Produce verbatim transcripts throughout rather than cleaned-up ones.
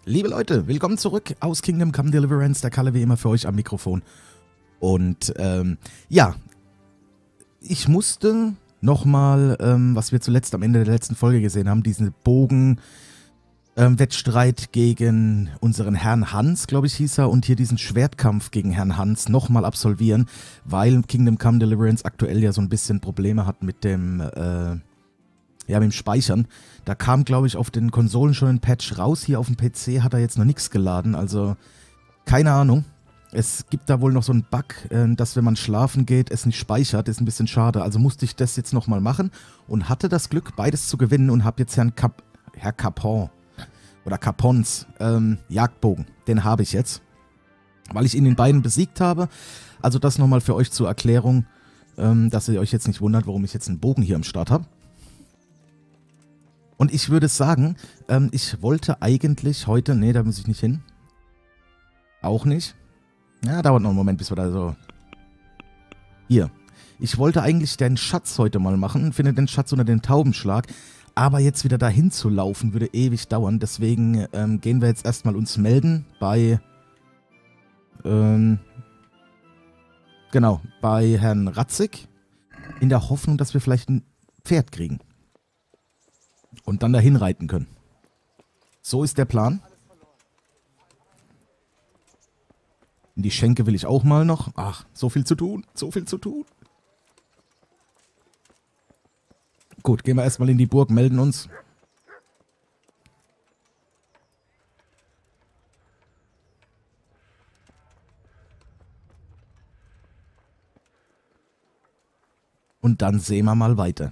Liebe Leute, willkommen zurück aus Kingdom Come Deliverance, der Kalle wie immer für euch am Mikrofon. Und ähm, ja, ich musste nochmal, ähm, was wir zuletzt am Ende der letzten Folge gesehen haben, diesen Bogen ähm, Wettstreit gegen unseren Herrn Hans, glaube ich hieß er, und hier diesen Schwertkampf gegen Herrn Hans nochmal absolvieren, weil Kingdom Come Deliverance aktuell ja so ein bisschen Probleme hat mit dem, äh, ja, mit dem Speichern. Da kam, glaube ich, auf den Konsolen schon ein Patch raus. Hier auf dem P C hat er jetzt noch nichts geladen. Also, keine Ahnung. Es gibt da wohl noch so einen Bug, äh, dass wenn man schlafen geht, es nicht speichert. Ist ein bisschen schade. Also musste ich das jetzt nochmal machen und hatte das Glück, beides zu gewinnen und habe jetzt Herrn Cap Herr Capon oder Capons ähm, Jagdbogen. Den habe ich jetzt, weil ich ihn in beiden besiegt habe. Also das nochmal für euch zur Erklärung, ähm, dass ihr euch jetzt nicht wundert, warum ich jetzt einen Bogen hier am Start habe. Und ich würde sagen, ähm, ich wollte eigentlich heute, nee, da muss ich nicht hin. Auch nicht. Ja, dauert noch einen Moment, bis wir da so... Hier. Ich wollte eigentlich den Schatz heute mal machen, finde den Schatz unter dem Taubenschlag. Aber jetzt wieder dahin zu laufen, würde ewig dauern. Deswegen ähm, gehen wir jetzt erstmal uns melden bei... Ähm, genau, bei Herrn Ratzig. In der Hoffnung, dass wir vielleicht ein Pferd kriegen. Und dann dahin reiten können. So ist der Plan. In die Schenke will ich auch mal noch. Ach, so viel zu tun, so viel zu tun. Gut, gehen wir erstmal in die Burg, melden uns. Und dann sehen wir mal weiter.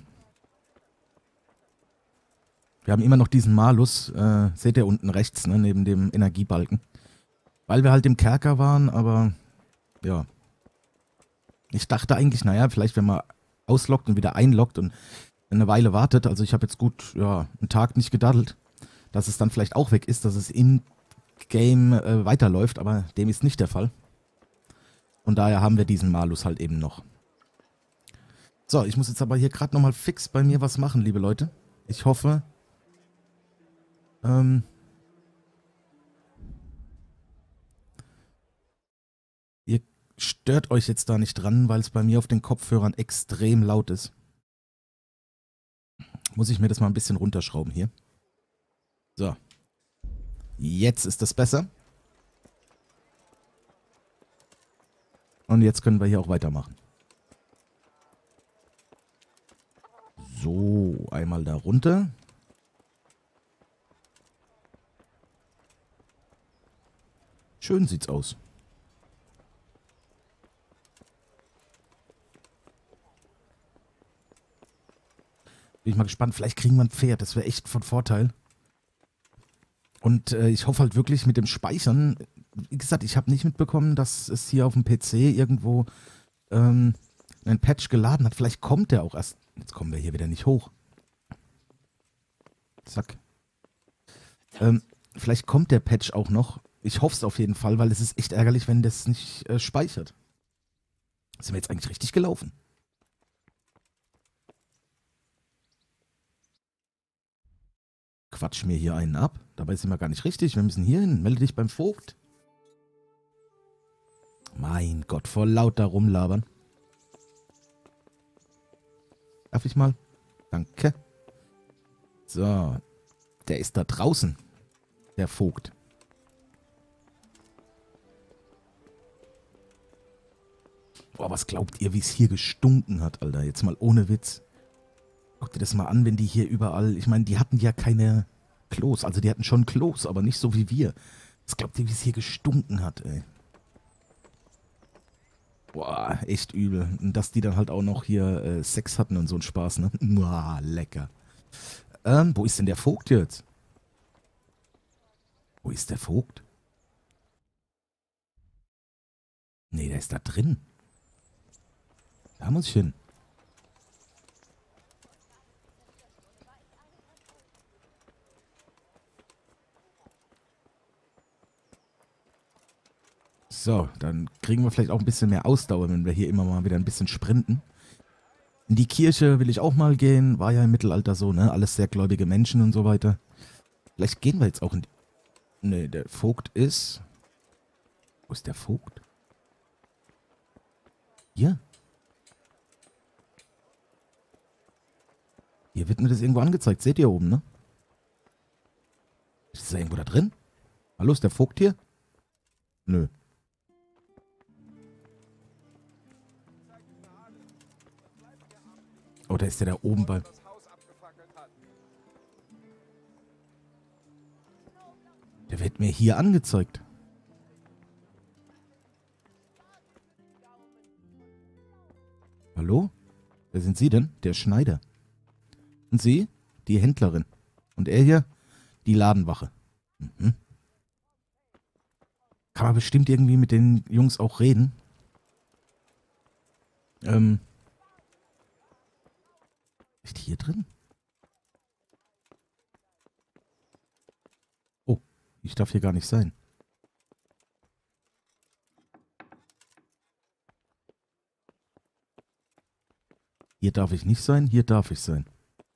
Wir haben immer noch diesen Malus, äh, seht ihr unten rechts, ne, neben dem Energiebalken. Weil wir halt im Kerker waren, aber ja. Ich dachte eigentlich, naja, vielleicht wenn man ausloggt und wieder einloggt und eine Weile wartet, also ich habe jetzt gut, ja, einen Tag nicht gedaddelt, dass es dann vielleicht auch weg ist, dass es im Game äh, weiterläuft, aber dem ist nicht der Fall. Und daher haben wir diesen Malus halt eben noch. So, ich muss jetzt aber hier gerade nochmal fix bei mir was machen, liebe Leute. Ich hoffe... Ähm, ihr stört euch jetzt da nicht dran, weil es bei mir auf den Kopfhörern extrem laut ist. Muss ich mir das mal ein bisschen runterschrauben hier. So. Jetzt ist das besser. Und jetzt können wir hier auch weitermachen. So, einmal da runter. Schön sieht's aus. Bin ich mal gespannt. Vielleicht kriegen wir ein Pferd. Das wäre echt von Vorteil. Und äh, ich hoffe halt wirklich mit dem Speichern. Wie gesagt, ich habe nicht mitbekommen, dass es hier auf dem P C irgendwo ähm, einen Patch geladen hat. Vielleicht kommt der auch erst. Jetzt kommen wir hier wieder nicht hoch. Zack. Ähm, vielleicht kommt der Patch auch noch. Ich hoffe es auf jeden Fall, weil es ist echt ärgerlich, wenn das nicht äh, speichert. Sind wir jetzt eigentlich richtig gelaufen? Quatsch mir hier einen ab. Dabei sind wir gar nicht richtig. Wir müssen hier hin. Melde dich beim Vogt. Mein Gott, voll laut da rumlabern. Darf ich mal? Danke. So. Der ist da draußen. Der Vogt. Boah, was glaubt ihr, wie es hier gestunken hat, Alter? Jetzt mal ohne Witz. Guckt ihr das mal an, wenn die hier überall... Ich meine, die hatten ja keine Klos. Also die hatten schon Klos, aber nicht so wie wir. Was glaubt ihr, wie es hier gestunken hat, ey? Boah, echt übel. Und dass die dann halt auch noch hier äh, Sex hatten und so ein Spaß, ne? Boah, lecker. Ähm, wo ist denn der Vogt jetzt? Wo ist der Vogt? Nee, der ist da drin. Da muss ich hin. So, dann kriegen wir vielleicht auch ein bisschen mehr Ausdauer, wenn wir hier immer mal wieder ein bisschen sprinten. In die Kirche will ich auch mal gehen. War ja im Mittelalter so, ne? Alles sehr gläubige Menschen und so weiter. Vielleicht gehen wir jetzt auch in die... Nee, der Vogt ist... Wo ist der Vogt? Hier? Hier wird mir das irgendwo angezeigt. Seht ihr oben, ne? Ist er irgendwo da drin? Hallo, ist der Vogt hier? Nö. Oh, da ist der da oben bei... Der wird mir hier angezeigt. Hallo? Wer sind Sie denn? Der Schneider. Und Sie? Die Händlerin. Und er hier? Die Ladenwache. Mhm. Kann man bestimmt irgendwie mit den Jungs auch reden. Ähm. Ist hier drin? Oh, ich darf hier gar nicht sein. Hier darf ich nicht sein, hier darf ich sein.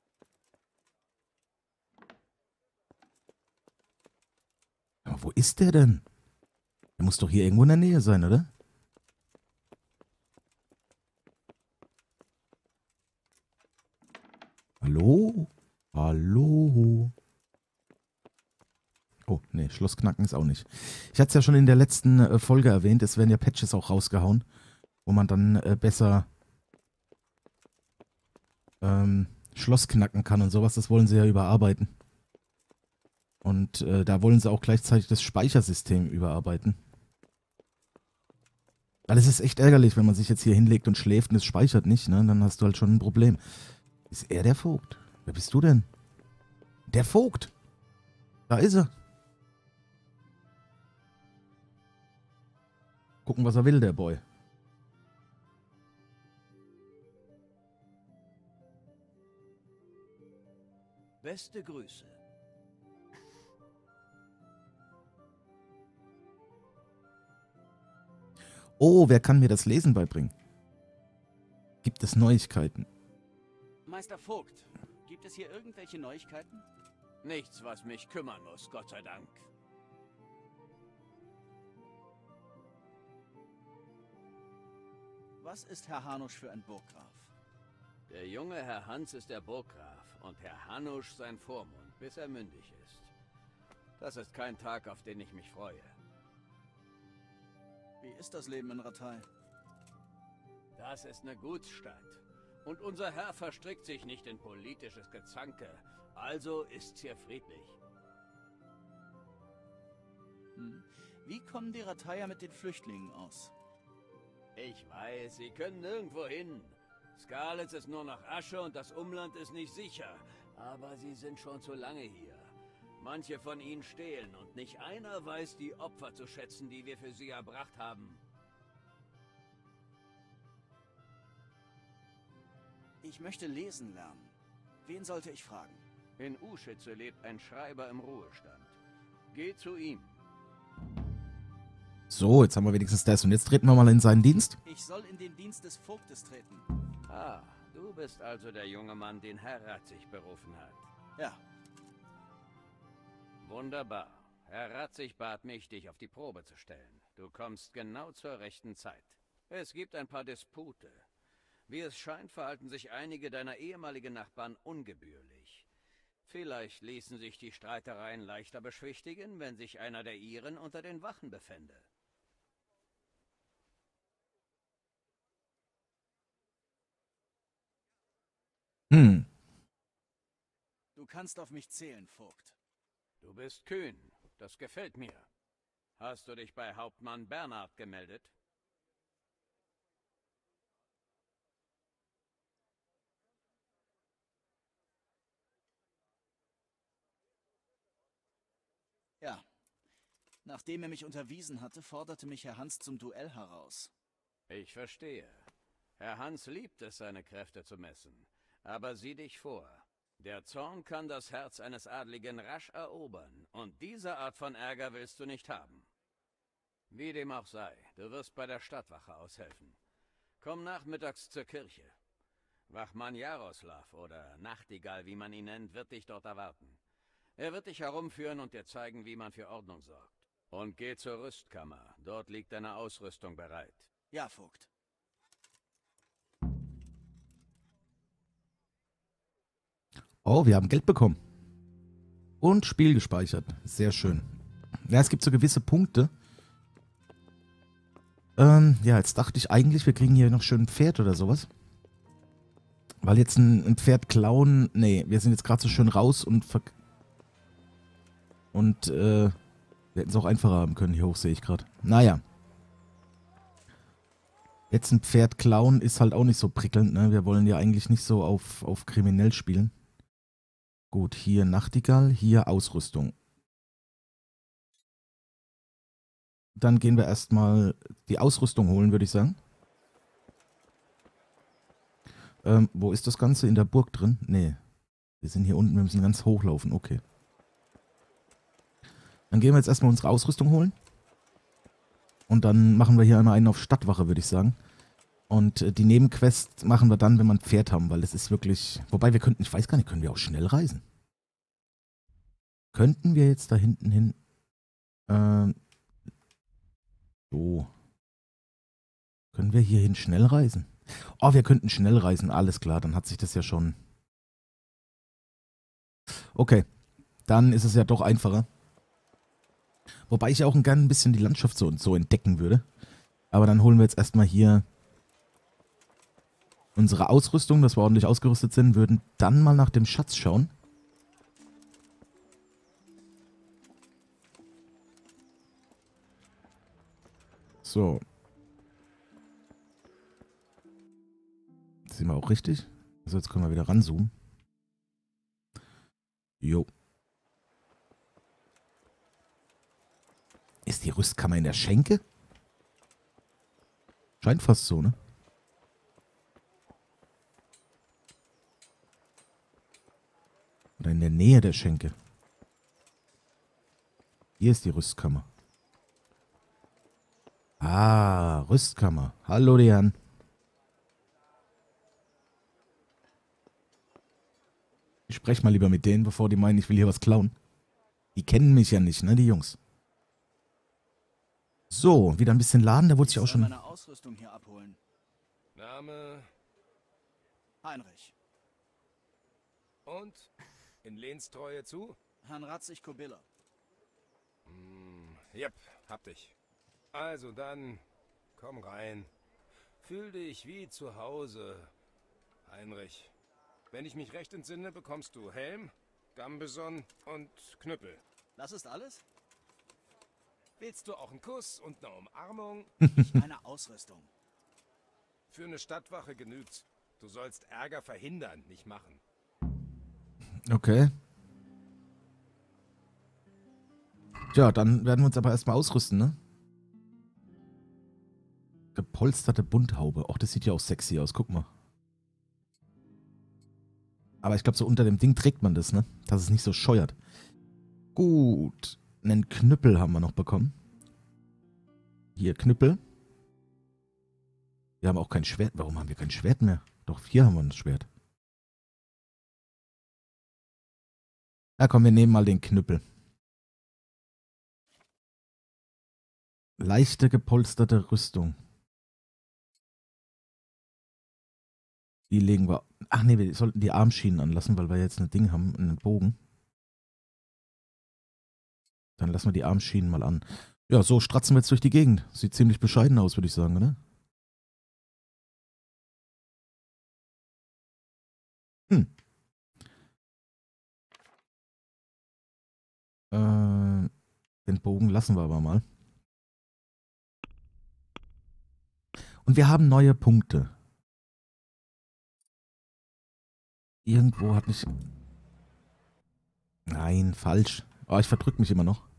Aber wo ist der denn? Der muss doch hier irgendwo in der Nähe sein, oder? Hallo? Hallo? Oh, nee, Schlossknacken ist auch nicht. Ich hatte es ja schon in der letzten äh, Folge erwähnt, es werden ja Patches auch rausgehauen, wo man dann äh, besser ähm, Schloss knacken kann und sowas. Das wollen sie ja überarbeiten. Und äh, da wollen sie auch gleichzeitig das Speichersystem überarbeiten. Weil es ist echt ärgerlich, wenn man sich jetzt hier hinlegt und schläft und es speichert nicht, ne? Dann hast du halt schon ein Problem. Ist er der Vogt? Wer bist du denn? Der Vogt! Da ist er. Gucken, was er will, der Boy. Beste Grüße. Oh, wer kann mir das Lesen beibringen? Gibt es Neuigkeiten? Meister Vogt, gibt es hier irgendwelche Neuigkeiten? Nichts, was mich kümmern muss, Gott sei Dank. Was ist Herr Hanusch für ein Burggraf? Der junge Herr Hans ist der Burggraf und Herr Hanusch sein Vormund, bis er mündig ist. Das ist kein Tag, auf den ich mich freue. Wie ist das Leben in Ratay? Das ist eine Gutsstadt. Und unser Herr verstrickt sich nicht in politisches Gezanke. Also ist's hier friedlich. Hm. Wie kommen die Ratayer mit den Flüchtlingen aus? Ich weiß, sie können nirgendwo hin. Skalitz ist nur noch Asche und das Umland ist nicht sicher. Aber sie sind schon zu lange hier. Manche von ihnen stehlen und nicht einer weiß die Opfer zu schätzen, die wir für sie erbracht haben. Ich möchte lesen lernen. Wen sollte ich fragen? In Uschitze lebt ein Schreiber im Ruhestand. Geh zu ihm. So, jetzt haben wir wenigstens das. Und jetzt treten wir mal in seinen Dienst. Ich soll in den Dienst des Vogtes treten. Ah, du bist also der junge Mann, den Herr Ratzig berufen hat. Ja. Wunderbar. Herr Ratzig bat mich, dich auf die Probe zu stellen. Du kommst genau zur rechten Zeit. Es gibt ein paar Dispute. Wie es scheint, verhalten sich einige deiner ehemaligen Nachbarn ungebührlich. Vielleicht ließen sich die Streitereien leichter beschwichtigen, wenn sich einer der ihren unter den Wachen befände. Hm. Du kannst auf mich zählen, Vogt. Du bist kühn. Das gefällt mir. Hast du dich bei Hauptmann Bernhard gemeldet? Ja. Nachdem er mich unterwiesen hatte, forderte mich Herr Hans zum Duell heraus. Ich verstehe. Herr Hans liebt es, seine Kräfte zu messen. Aber sieh dich vor. Der Zorn kann das Herz eines Adligen rasch erobern. Und diese Art von Ärger willst du nicht haben. Wie dem auch sei, du wirst bei der Stadtwache aushelfen. Komm nachmittags zur Kirche. Wachmann Jaroslav oder Nachtigall, wie man ihn nennt, wird dich dort erwarten. Er wird dich herumführen und dir zeigen, wie man für Ordnung sorgt. Und geh zur Rüstkammer. Dort liegt deine Ausrüstung bereit. Ja, Vogt. Oh, wir haben Geld bekommen. Und Spiel gespeichert. Sehr schön. Ja, es gibt so gewisse Punkte. Ähm, ja, jetzt dachte ich eigentlich, wir kriegen hier noch schön ein Pferd oder sowas. Weil jetzt ein, ein Pferd klauen... Nee, wir sind jetzt gerade so schön raus und... Ver und, äh... wir hätten es auch einfacher haben können. Hier hoch sehe ich gerade. Naja. Jetzt ein Pferd klauen ist halt auch nicht so prickelnd, ne? Wir wollen ja eigentlich nicht so auf, auf kriminell spielen. Gut, hier Nachtigall, hier Ausrüstung. Dann gehen wir erstmal die Ausrüstung holen, würde ich sagen. Ähm, wo ist das Ganze? In der Burg drin? Nee. Wir sind hier unten, wir müssen ganz hochlaufen. Okay. Dann gehen wir jetzt erstmal unsere Ausrüstung holen. Und dann machen wir hier einmal einen auf Stadtwache, würde ich sagen. Und äh, die Nebenquest machen wir dann, wenn wir ein Pferd haben, weil das ist wirklich... Wobei wir könnten, ich weiß gar nicht, können wir auch schnell reisen? Könnten wir jetzt da hinten hin... Ähm... So. Können wir hierhin schnell reisen? Oh, wir könnten schnell reisen, alles klar, dann hat sich das ja schon... Okay, dann ist es ja doch einfacher. Wobei ich auch gerne ein bisschen die Landschaft so und so entdecken würde. Aber dann holen wir jetzt erstmal hier unsere Ausrüstung, dass wir ordentlich ausgerüstet sind, würden dann mal nach dem Schatz schauen. So. Das sehen wir auch richtig. Also jetzt können wir wieder ranzoomen. Jo. Ist die Rüstkammer in der Schenke? Scheint fast so, ne? Oder in der Nähe der Schenke. Hier ist die Rüstkammer. Ah, Rüstkammer. Hallo, Dian. Ich spreche mal lieber mit denen, bevor die meinen, ich will hier was klauen. Die kennen mich ja nicht, ne, die Jungs. So, wieder ein bisschen laden, da wurde sich auch schon... meine Ausrüstung hier abholen. Name? Heinrich. Und? In Lehnstreue zu? Herrn Ratzig Kobiller. Hm, jep, hab dich. Also dann, komm rein. Fühl dich wie zu Hause, Heinrich. Wenn ich mich recht entsinne, bekommst du Helm, Gambeson und Knüppel. Das ist alles? Willst du auch einen Kuss und eine Umarmung? Ich meine Ausrüstung. Für eine Stadtwache genügt's. Du sollst Ärger verhindern, nicht machen. Okay. Tja, dann werden wir uns aber erstmal ausrüsten, ne? Gepolsterte Bunthaube. Och, das sieht ja auch sexy aus. Guck mal. Aber ich glaube, so unter dem Ding trägt man das, ne? Dass es nicht so scheuert. Gut. Einen Knüppel haben wir noch bekommen. Hier, Knüppel. Wir haben auch kein Schwert. Warum haben wir kein Schwert mehr? Doch, hier haben wir ein Schwert. Na komm, wir nehmen mal den Knüppel. Leichte gepolsterte Rüstung. Die legen wir... Ach nee, wir sollten die Armschienen anlassen, weil wir jetzt ein Ding haben, einen Bogen. Dann lassen wir die Armschienen mal an. Ja, so stratzen wir jetzt durch die Gegend. Sieht ziemlich bescheiden aus, würde ich sagen, oder? Hm. Äh, den Bogen lassen wir aber mal. Und wir haben neue Punkte. Irgendwo hat mich... Nein, falsch. Oh, ich verdrück mich immer noch.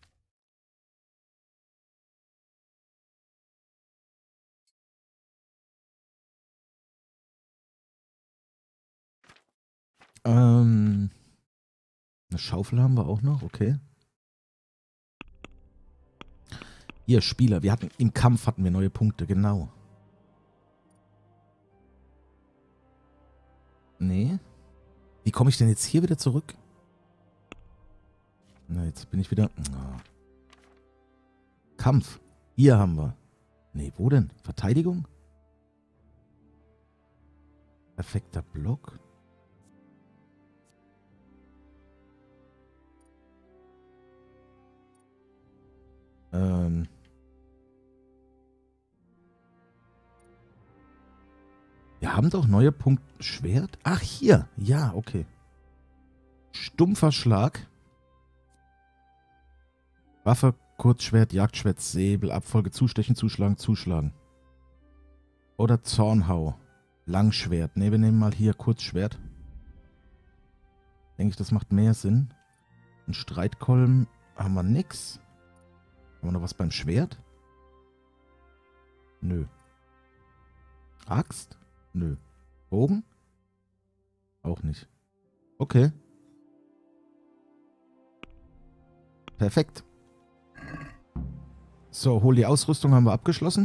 Ähm... Eine Schaufel haben wir auch noch, okay. Hier, Spieler. Wir hatten im Kampf hatten wir neue Punkte, genau. Nee. Wie komme ich denn jetzt hier wieder zurück? Na, jetzt bin ich wieder... Oh. Kampf. Hier haben wir. Nee, wo denn? Verteidigung? Perfekter Block. Ähm... Wir haben doch neue Punkt Schwert. Ach, hier. Ja, okay. Stumpfer Schlag. Waffe, Kurzschwert, Jagdschwert, Säbel, Abfolge, Zustechen, Zuschlagen, Zuschlagen. Oder Zornhau. Langschwert. Ne, wir nehmen mal hier Kurzschwert. Denke ich, das macht mehr Sinn. Ein Streitkolben haben wir nix. Haben wir noch was beim Schwert? Nö. Axt? Nö. Bogen? Auch nicht. Okay. Perfekt. So, hol die Ausrüstung, haben wir abgeschlossen.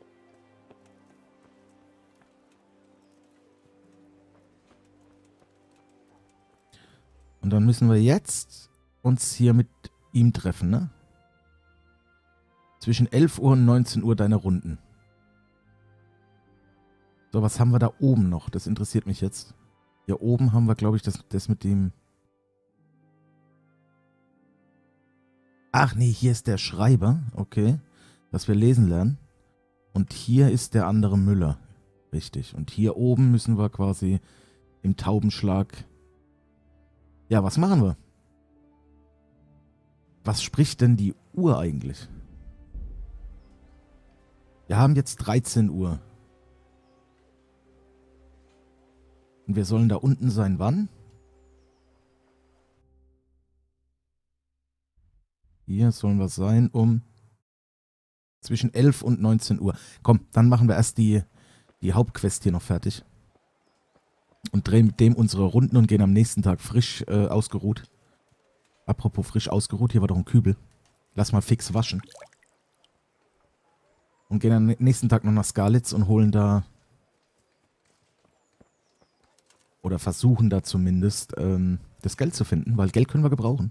Und dann müssen wir jetzt uns hier mit ihm treffen, ne? Zwischen elf Uhr und neunzehn Uhr deine Runden. So, was haben wir da oben noch? Das interessiert mich jetzt. Hier oben haben wir, glaube ich, das, das mit dem... Ach nee, hier ist der Schreiber. Okay. Dass wir lesen lernen. Und hier ist der andere Müller. Richtig. Und hier oben müssen wir quasi im Taubenschlag... Ja, was machen wir? Was spricht denn die Uhr eigentlich? Wir haben jetzt dreizehn Uhr. Und wir sollen da unten sein, wann? Hier sollen wir sein um zwischen elf und neunzehn Uhr. Komm, dann machen wir erst die, die Hauptquest hier noch fertig. Und drehen mit dem unsere Runden und gehen am nächsten Tag frisch äh, ausgeruht. Apropos frisch ausgeruht, hier war doch ein Kübel. Lass mal fix waschen. Und gehen am nächsten Tag noch nach Skalitz und holen da... Oder versuchen da zumindest ähm, das Geld zu finden, weil Geld können wir gebrauchen.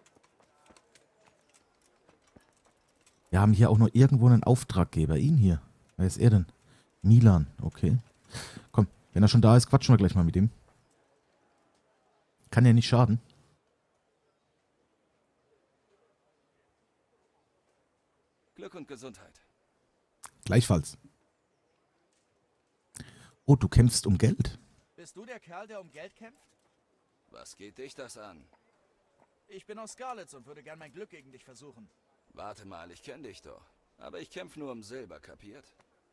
Wir haben hier auch noch irgendwo einen Auftraggeber. Ihn hier. Wer ist er denn? Milan, okay. Komm, wenn er schon da ist, quatschen wir gleich mal mit ihm. Kann ja nicht schaden. Glück und Gesundheit. Gleichfalls. Oh, du kämpfst um Geld? Bist du der Kerl, der um Geld kämpft? Was geht dich das an? Ich bin aus Skalitz und würde gern mein Glück gegen dich versuchen. Warte mal, ich kenne dich doch. Aber ich kämpfe nur um Silber, kapiert?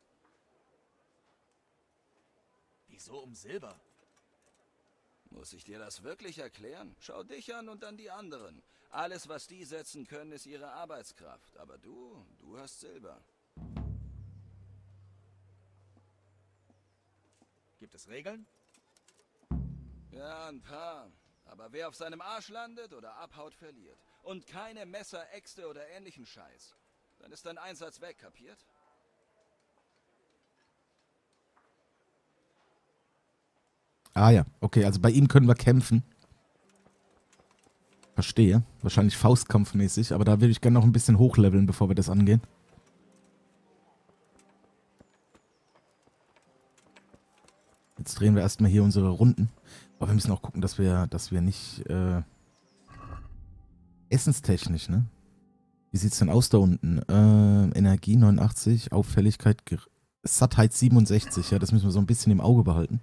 Wieso um Silber? Muss ich dir das wirklich erklären? Schau dich an und dann die anderen. Alles, was die setzen können, ist ihre Arbeitskraft. Aber du, du hast Silber. Gibt es Regeln? Ja, ein paar. Aber wer auf seinem Arsch landet oder abhaut, verliert. Und keine Messer, Äxte oder ähnlichen Scheiß. Dann ist dein Einsatz weg, kapiert? Ah ja, okay, also bei ihm können wir kämpfen. Verstehe. Wahrscheinlich faustkampfmäßig, aber da würde ich gerne noch ein bisschen hochleveln, bevor wir das angehen. Jetzt drehen wir erstmal hier unsere Runden. Aber wir müssen auch gucken, dass wir, dass wir nicht äh, essenstechnisch, ne? Wie sieht's denn aus da unten? Äh, Energie neunundachtzig, Auffälligkeit, Sattheit siebenundsechzig. Ja, das müssen wir so ein bisschen im Auge behalten.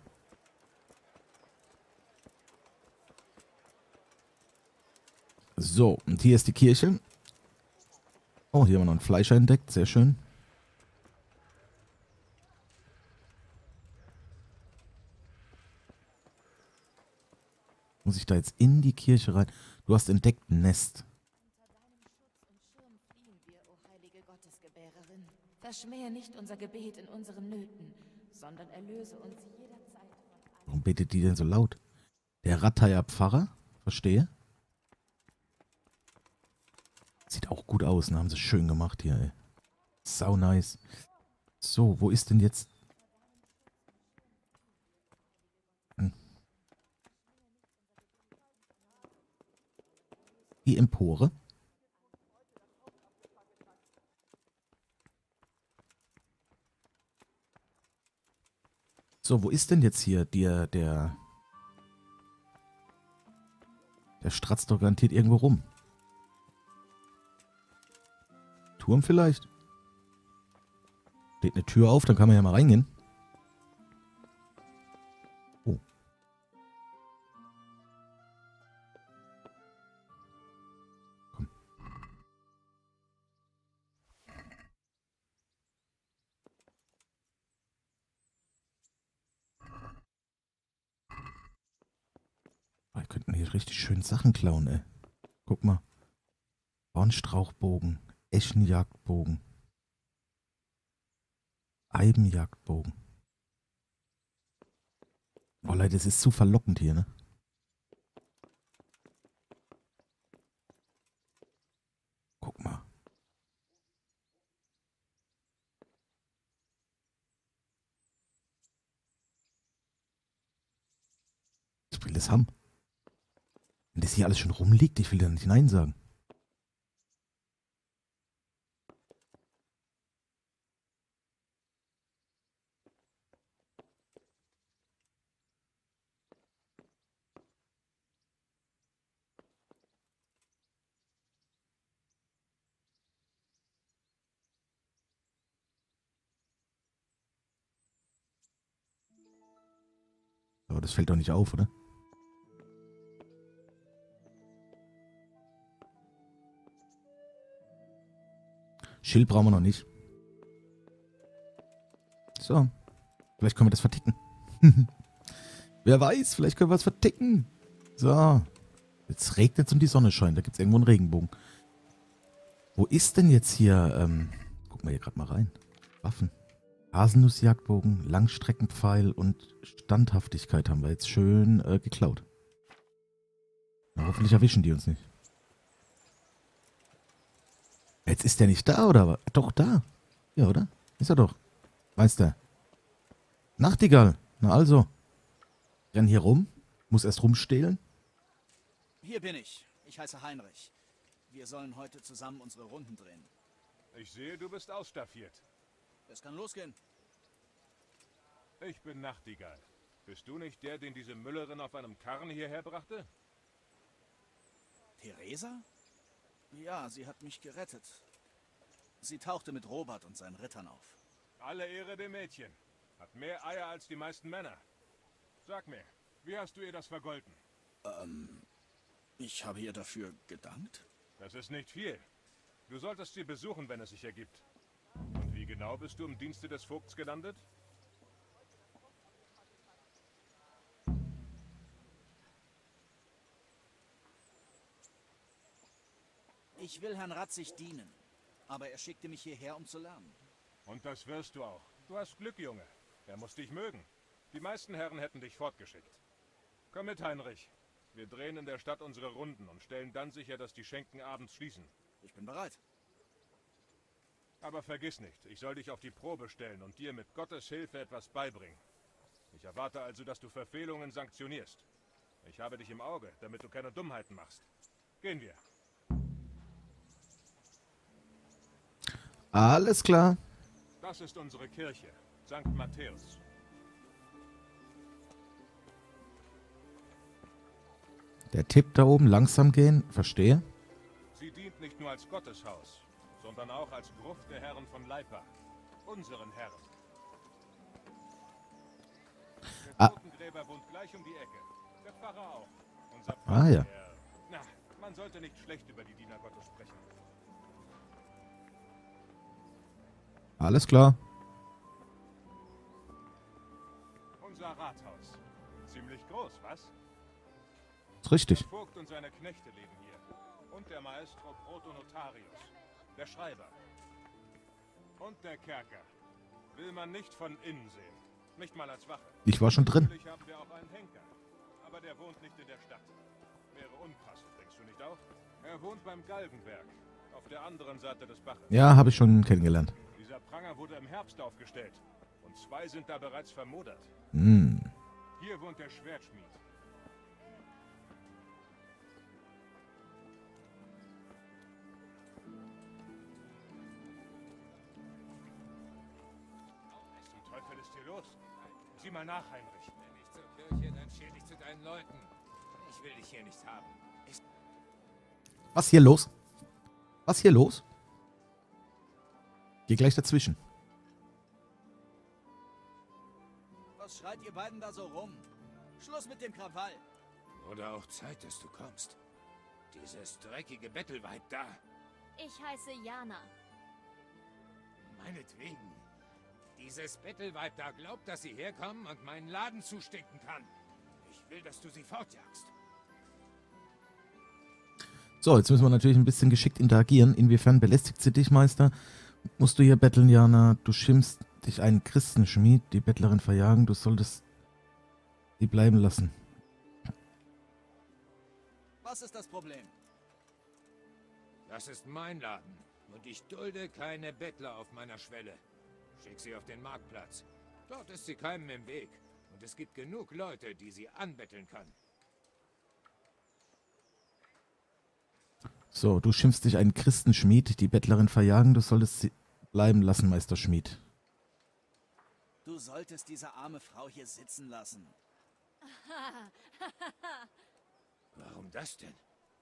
So, und hier ist die Kirche. Oh, hier haben wir noch einen Fleischer entdeckt. Sehr schön. Muss ich da jetzt in die Kirche rein? Du hast entdeckt ein Nest. Verschmähe nicht unser Gebet in unseren Nöten, sondern erlöse uns jederzeit. Warum betet die denn so laut? Der Rattaya Pfarrer? Verstehe. Sieht auch gut aus, ne? Haben sie schön gemacht hier, ey. Sau nice. So, wo ist denn jetzt... Hm. Die Empore. So, wo ist denn jetzt hier der, der... Der stratzt doch garantiert irgendwo rum. Turm vielleicht? Steht eine Tür auf, dann kann man ja mal reingehen. Oh. Komm. Wir könnten hier richtig schön Sachen klauen, ey. Guck mal. Hornstrauchbogen, Eschenjagdbogen, Eibenjagdbogen. Oh Leute, das ist zu verlockend hier, ne? Guck mal. Ich will das haben. Wenn das hier alles schon rumliegt, ich will da nicht Nein sagen. Aber das fällt doch nicht auf, oder? Schild brauchen wir noch nicht. So. Vielleicht können wir das verticken. Wer weiß, vielleicht können wir es verticken. So. Jetzt regnet es und die Sonne scheint. Da gibt es irgendwo einen Regenbogen. Wo ist denn jetzt hier... Ähm, gucken wir hier gerade mal rein. Waffen. Haselnussjagdbogen, Langstreckenpfeil und Standhaftigkeit haben wir jetzt schön äh, geklaut. Na, hoffentlich erwischen die uns nicht. Jetzt ist der nicht da, oder was? Doch, da. Ja, oder? Ist er doch. Weiß der. Nachtigall. Na also. Renn hier rum. Muss erst rumstehlen. Hier bin ich. Ich heiße Heinrich. Wir sollen heute zusammen unsere Runden drehen. Ich sehe, du bist ausstaffiert. Es kann losgehen. Ich bin Nachtigall. Bist du nicht der, den diese Müllerin auf einem Karren hierher brachte? Theresa? Ja, sie hat mich gerettet. Sie tauchte mit Robert und seinen Rittern auf. Alle Ehre dem Mädchen. Hat mehr Eier als die meisten Männer. Sag mir, wie hast du ihr das vergolten? Ähm, ich habe ihr dafür gedankt. Das ist nicht viel. Du solltest sie besuchen, wenn es sich ergibt. Und wie genau bist du im Dienste des Vogts gelandet? Ich will Herrn Ratzig dienen, aber er schickte mich hierher, um zu lernen. Und das wirst du auch. Du hast Glück, Junge. Er muss dich mögen. Die meisten Herren hätten dich fortgeschickt. Komm mit, Heinrich. Wir drehen in der Stadt unsere Runden und stellen dann sicher, dass die Schenken abends schließen. Ich bin bereit. Aber vergiss nicht, ich soll dich auf die Probe stellen und dir mit Gottes Hilfe etwas beibringen. Ich erwarte also, dass du Verfehlungen sanktionierst. Ich habe dich im Auge, damit du keine Dummheiten machst. Gehen wir. Alles klar. Das ist unsere Kirche, Sankt Matthäus. Der Tipp da oben, langsam gehen, verstehe. Sie dient nicht nur als Gotteshaus, sondern auch als Gruft der Herren von Leipa, unseren Herren. Der Ah. Totengräber wohnt gleich um die Ecke. Der Pfarrer auch. Unser Ah, Pfarrer, ja. der, na, man sollte nicht schlecht über die Diener Gottes sprechen. Alles klar. Unser Rathaus. Ziemlich groß, was? Ist richtig. Der Vogt und seine Knechte leben hier. Und der Maestro Protonotarius, der Schreiber. Und der Kerker. Will man nicht von innen sehen. Nicht mal als Wache. Ich war schon drin. Natürlich haben wir auch einen Henker. Aber der wohnt nicht in der Stadt. Wäre unpassend, denkst du nicht auch? Er wohnt beim Galgenberg. Auf der anderen Seite des Baches. Ja, habe ich schon kennengelernt. Dieser Pranger wurde im Herbst aufgestellt. Und zwei sind da bereits vermodert. Hm. Hier wohnt der Schwertschmied. Was ist hier los? Sieh mal nach, Heinrich. Wenn nicht zur Kirche, dann schäl dich zu deinen Leuten. Ich will dich hier nicht haben. Ich Was hier los? Was hier los? Geh gleich dazwischen. Was schreit ihr beiden da so rum? Schluss mit dem Krawall. Oder auch Zeit, dass du kommst. Dieses dreckige Bettelweib da. Ich heiße Jana. Meinetwegen. Dieses Bettelweib da glaubt, dass sie herkommen und meinen Laden zustecken kann. Ich will, dass du sie fortjagst. So, jetzt müssen wir natürlich ein bisschen geschickt interagieren. Inwiefern belästigt sie dich, Meister? Musst du hier betteln, Jana? Du schimpfst dich einen Christenschmied, die Bettlerin verjagen. Du solltest sie bleiben lassen. Was ist das Problem? Das ist mein Laden. Und ich dulde keine Bettler auf meiner Schwelle. Schick sie auf den Marktplatz. Dort ist sie keinem im Weg. Und es gibt genug Leute, die sie anbetteln können. So, du schimpfst dich einen Christenschmied, die Bettlerin verjagen. Du solltest sie bleiben lassen, Meister Schmied. Du solltest diese arme Frau hier sitzen lassen. Warum das denn?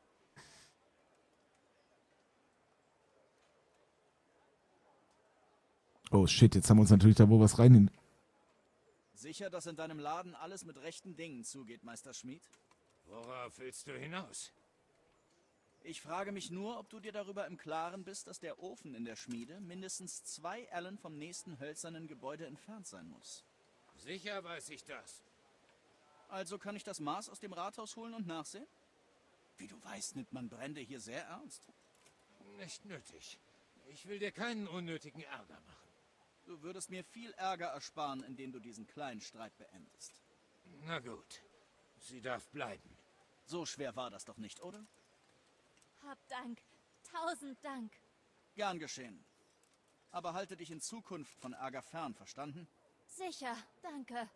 Oh shit, jetzt haben wir uns natürlich da wohl was rein. Sicher, dass in deinem Laden alles mit rechten Dingen zugeht, Meister Schmied? Worauf willst du hinaus? Ich frage mich nur, ob du dir darüber im Klaren bist, dass der Ofen in der Schmiede mindestens zwei Ellen vom nächsten hölzernen Gebäude entfernt sein muss. Sicher weiß ich das. Also kann ich das Maß aus dem Rathaus holen und nachsehen? Wie du weißt, nimmt man Brände hier sehr ernst. Nicht nötig. Ich will dir keinen unnötigen Ärger machen. Du würdest mir viel Ärger ersparen, indem du diesen kleinen Streit beendest. Na gut. Sie darf bleiben. So schwer war das doch nicht, oder? Hab Dank. Tausend Dank. Gern geschehen. Aber halte dich in Zukunft von Ärger fern, verstanden? Sicher, danke.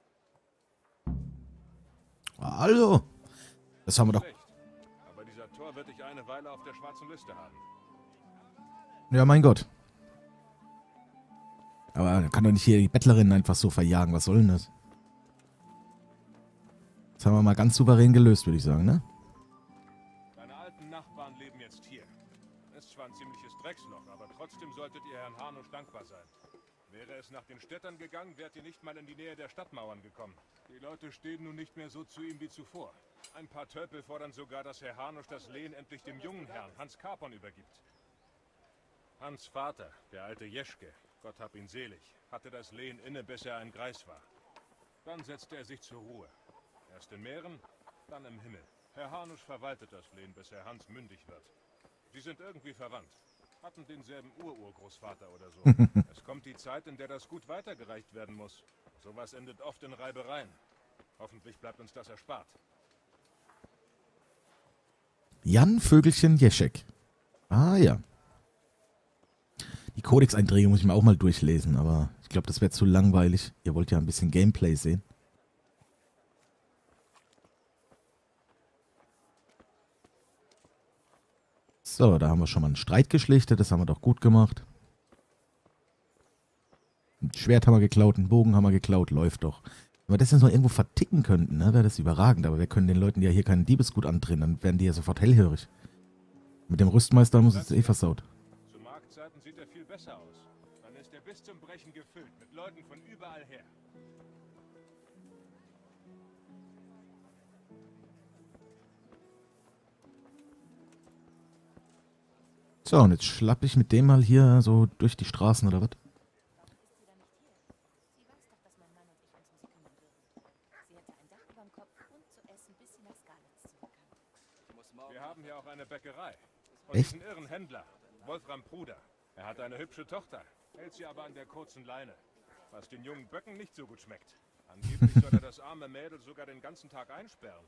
Also, das haben wir doch. Schlecht. Aber dieser Tor wird dich eine Weile auf der schwarzen Liste haben. Ja, mein Gott. Aber er kann doch nicht hier die Bettlerin einfach so verjagen. Was soll denn das? Das haben wir mal ganz souverän gelöst, würde ich sagen, ne? Deine alten Nachbarn leben jetzt hier. Ist zwar ein ziemliches Drecksloch, aber trotzdem solltet ihr Herrn Hanusch dankbar sein. Wäre es nach den Städtern gegangen, wärt ihr nicht mal in die Nähe der Stadtmauern gekommen. Die Leute stehen nun nicht mehr so zu ihm wie zuvor. Ein paar Tölpel fordern sogar, dass Herr Hanusch das Lehen endlich dem jungen Herrn, Hans Kapon, übergibt. Hans' Vater, der alte Jeschke, Gott hab ihn selig, hatte das Lehen inne, bis er ein Greis war. Dann setzte er sich zur Ruhe. Erst in Mähren, dann im Himmel. Herr Hanusch verwaltet das Lehen, bis Herr Hans mündig wird. Sie sind irgendwie verwandt. Hatten denselben Ururgroßvater oder so. Es kommt die Zeit, in der das Gut weitergereicht werden muss. Sowas endet oft in Reibereien. Hoffentlich bleibt uns das erspart. Jan Vögelchen Jeschek. Ah ja. Die Codex-Einträge muss ich mir auch mal durchlesen, aber ich glaube, das wäre zu langweilig. Ihr wollt ja ein bisschen Gameplay sehen. So, da haben wir schon mal einen Streit geschlichtet. Das haben wir doch gut gemacht. Ein Schwert haben wir geklaut, einen Bogen haben wir geklaut. Läuft doch. Wenn wir das jetzt noch irgendwo verticken könnten, ne, wäre das überragend. Aber wir können den Leuten ja hier kein Diebesgut andrehen. Dann werden die ja sofort hellhörig. Mit dem Rüstmeister muss es eh versaut. Zu Marktzeiten sieht er viel besser aus. Dann ist er bis zum Brechen gefüllt, mit Leuten von überall her. So, und jetzt schlapp ich mit dem mal hier so durch die Straßen oder was? Wir haben hier auch eine Bäckerei. Und Echt? diesen irren Händler, Wolfram Pruder. Er hat eine hübsche Tochter, hält sie aber an der kurzen Leine. Was den jungen Böcken nicht so gut schmeckt. Angeblich soll er das arme Mädel sogar den ganzen Tag einsperren.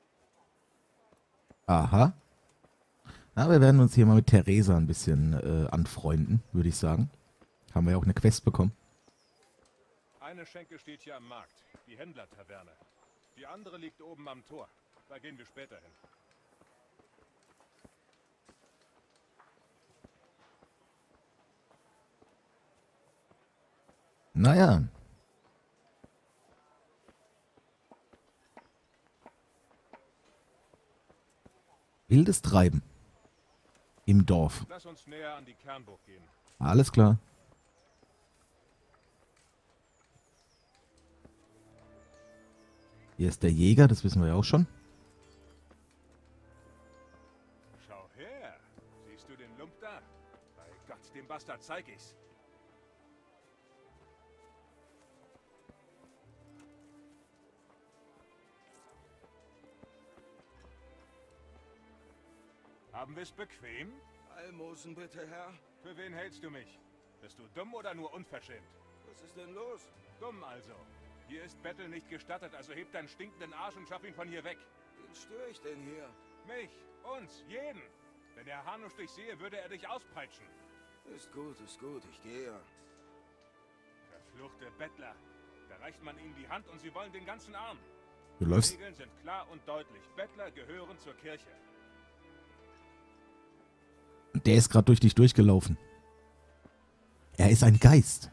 Aha. Na, wir werden uns hier mal mit Theresa ein bisschen äh, anfreunden, würde ich sagen. Haben wir ja auch eine Quest bekommen. Eine Schenke steht hier am Markt, die Händlertaverne. Die andere liegt oben am Tor. Da gehen wir später hin. Naja. Wildes Treiben. Im Dorf. Lass uns näher an die Kernburg gehen. Alles klar. Hier ist der Jäger, das wissen wir ja auch schon. Schau her. Siehst du den Lump da? Bei Gott, dem Bastard zeig ich's. Haben wir's bequem? Almosen bitte, Herr. Für wen hältst du mich? Bist du dumm oder nur unverschämt? Was ist denn los? Dumm also. Hier ist Bettel nicht gestattet, also heb deinen stinkenden Arsch und schaff ihn von hier weg. Wen störe ich denn hier? Mich, uns, jeden. Wenn der Hanusch dich sehe, würde er dich auspeitschen. Ist gut, ist gut, ich gehe. Verfluchte Bettler. Da reicht man ihnen die Hand und sie wollen den ganzen Arm. Du Die läufst. Regeln sind klar und deutlich. Bettler gehören zur Kirche. Der ist gerade durch dich durchgelaufen. Er ist ein Geist.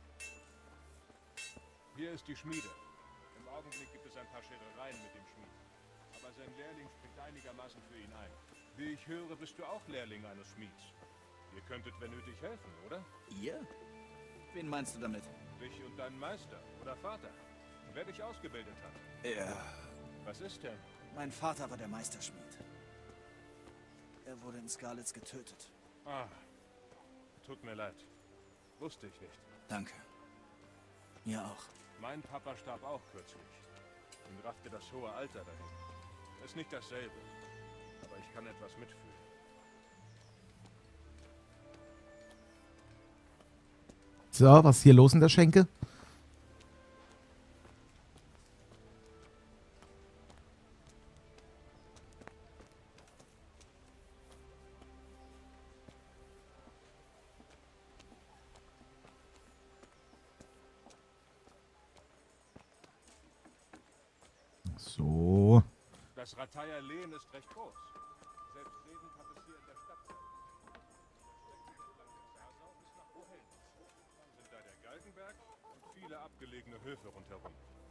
Hier ist die Schmiede. Im Augenblick gibt es ein paar Scherereien mit dem Schmied. Aber sein Lehrling springt einigermaßen für ihn ein. Wie ich höre, bist du auch Lehrling eines Schmieds. Ihr könntet, wenn nötig, helfen, oder? Ihr? Wen meinst du damit? Dich und deinen Meister oder Vater. Wer dich ausgebildet hat. Ja. Was ist denn? Mein Vater war der Meisterschmied. Er wurde in Skalitz getötet. Ah, tut mir leid. Wusste ich nicht. Danke. Mir auch. Mein Papa starb auch kürzlich. Ihn raffte das hohe Alter dahin. Ist nicht dasselbe. Aber ich kann etwas mitfühlen. So, was ist hier los in der Schenke? So. Das Ratayer Lehen ist recht groß. Selbstredend hat es hier in der Stadt. Bis nach Bohlen. Dann sind da der Galgenberg und viele abgelegene Höfe rundherum.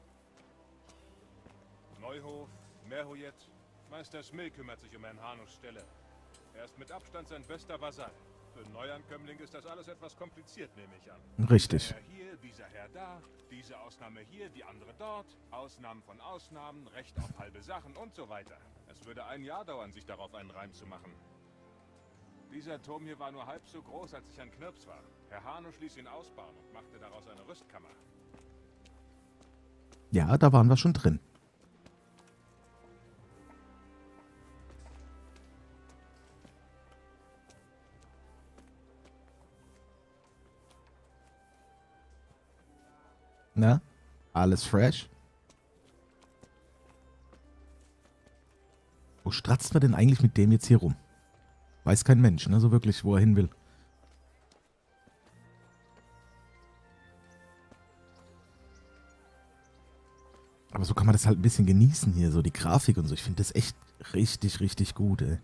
Neuhof, Merhujet, Meister Smill kümmert sich um Herrn Hanuschs Stelle. Er ist mit Abstand sein bester Vasall. Für einen Neuankömmling ist das alles etwas kompliziert, nehme ich an. Richtig. Dieser Herr hier, dieser Herr da, diese Ausnahme hier, die andere dort, Ausnahmen von Ausnahmen, Recht auf halbe Sachen und so weiter. Es würde ein Jahr dauern, sich darauf einen Reim zu machen. Dieser Turm hier war nur halb so groß, als ich ein Knirps war. Herr Hanusch ließ ihn ausbauen und machte daraus eine Rüstkammer. Ja, da waren wir schon drin. Na, alles fresh? Wo stratzt man denn eigentlich mit dem jetzt hier rum? Weiß kein Mensch, ne? So wirklich, wo er hin will. Aber so kann man das halt ein bisschen genießen hier, so die Grafik und so. Ich finde das echt richtig, richtig gut, ey.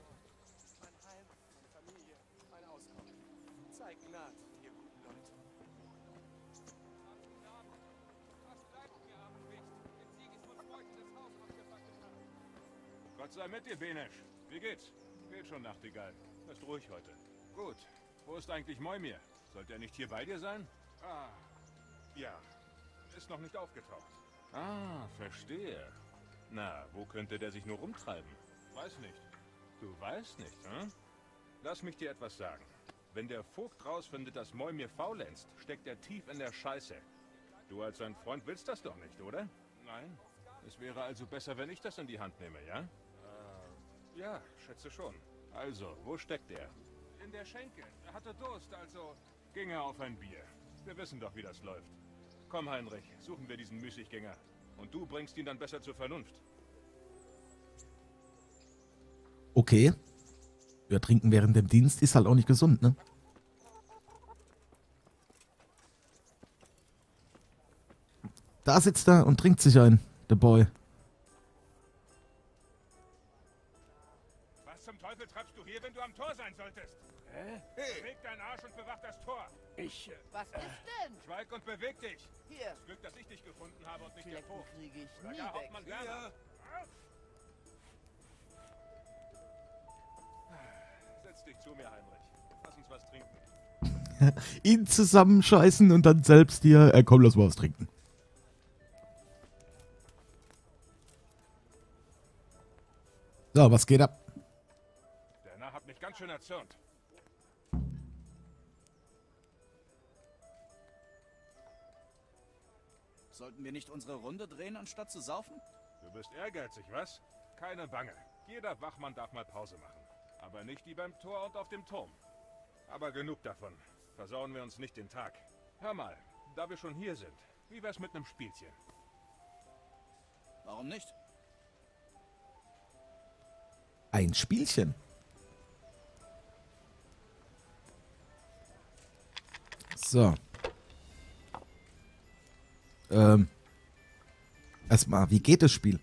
Gott sei mit dir, Benesch. Wie geht's? Geht schon, Nachtigall. Ist ruhig heute. Gut. Wo ist eigentlich Moimir? Sollte er nicht hier bei dir sein? Ah, ja. Ist noch nicht aufgetaucht. Ah, verstehe. Na, wo könnte der sich nur rumtreiben? Weiß nicht. Du weißt nicht, hm? Lass mich dir etwas sagen. Wenn der Vogt rausfindet, dass Moimir faulenzt, steckt er tief in der Scheiße. Du als sein Freund willst das doch nicht, oder? Nein. Es wäre also besser, wenn ich das in die Hand nehme, ja? Äh, ja, schätze schon. Also, wo steckt er? In der Schenke. Er hatte Durst, also ging er auf ein Bier. Wir wissen doch, wie das läuft. Komm, Heinrich, suchen wir diesen Müßiggänger. Und du bringst ihn dann besser zur Vernunft. Okay. Ja, trinken während dem Dienst ist halt auch nicht gesund, ne? Da sitzt er und trinkt sich ein, der Boy. Was zum Teufel treibst du hier, wenn du am Tor sein solltest? Hä? Hey. Beweg deinen Arsch und bewach das Tor. Ich... Was ist denn? Schweig und beweg dich. Hier. Das Glück, dass ich dich gefunden habe und nicht der Flecken Vogt. kriege ich Oder nie gar weg. Hauptmann Werner. dich zu mir, Heinrich. Lass uns was trinken. Ihn zusammenscheißen und dann selbst hier, äh, komm, lass mal was trinken. So, was geht ab? Der Narr hat mich ganz schön erzürnt. Sollten wir nicht unsere Runde drehen, anstatt zu saufen? Du bist ehrgeizig, was? Keine Bange. Jeder Wachmann darf mal Pause machen. Aber nicht die beim Tor und auf dem Turm. Aber genug davon. Versauen wir uns nicht den Tag. Hör mal, da wir schon hier sind, wie wär's mit einem Spielchen? Warum nicht? Ein Spielchen. So. Ähm. Erstmal, wie geht das Spiel?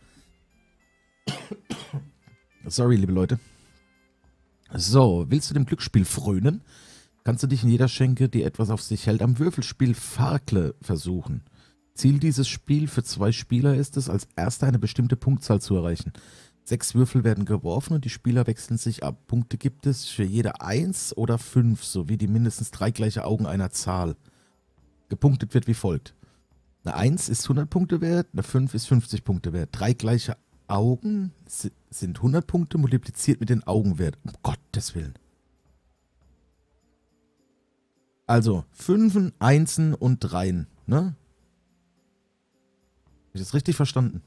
Sorry, liebe Leute. So, willst du dem Glücksspiel frönen? Kannst du dich in jeder Schenke, die etwas auf sich hält, am Würfelspiel Farkle versuchen. Ziel dieses Spiels für zwei Spieler ist es, als erster eine bestimmte Punktzahl zu erreichen. Sechs Würfel werden geworfen und die Spieler wechseln sich ab. Punkte gibt es für jede eins oder fünf, sowie die mindestens drei gleiche Augen einer Zahl. Gepunktet wird wie folgt. Eine eins ist hundert Punkte wert, eine fünf ist fünfzig Punkte wert. Drei gleiche Augen sind hundert Punkte multipliziert mit den Augenwert. Um Gottes Willen. Also, Fünfen, Einsen und Dreien, ne? Habe ich das richtig verstanden?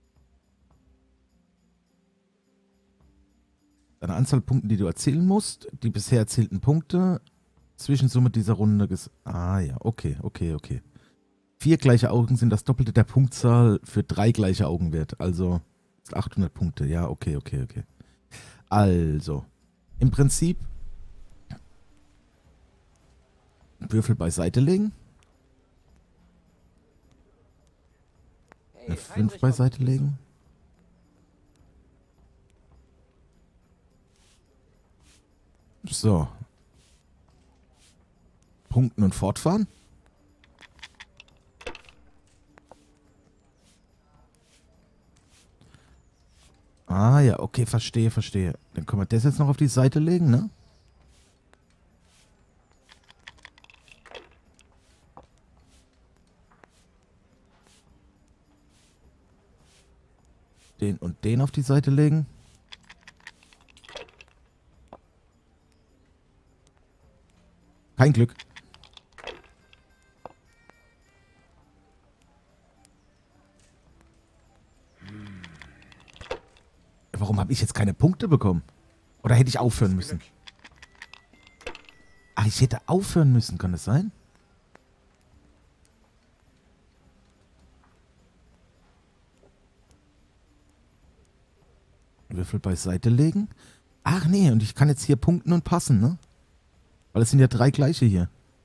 Eine Anzahl Punkten, die du erzählen musst, die bisher erzielten Punkte, Zwischensumme dieser Runde. Ah ja, okay, okay, okay. Vier gleiche Augen sind das Doppelte der Punktzahl für drei gleiche Augen wert. Also achthundert Punkte. Ja, okay, okay, okay. Also, im Prinzip Würfel beiseite legen. Eine fünf beiseite legen. So. Punkten und fortfahren. Ah ja, okay, verstehe, verstehe. Dann können wir das jetzt noch auf die Seite legen, ne? Den und den auf die Seite legen. Kein Glück. Warum habe ich jetzt keine Punkte bekommen? Oder hätte ich aufhören müssen? Ach, ich hätte aufhören müssen, kann das sein? Würfel beiseite legen. Ach nee, und ich kann jetzt hier punkten und passen, ne? Weil es sind ja drei gleiche hier.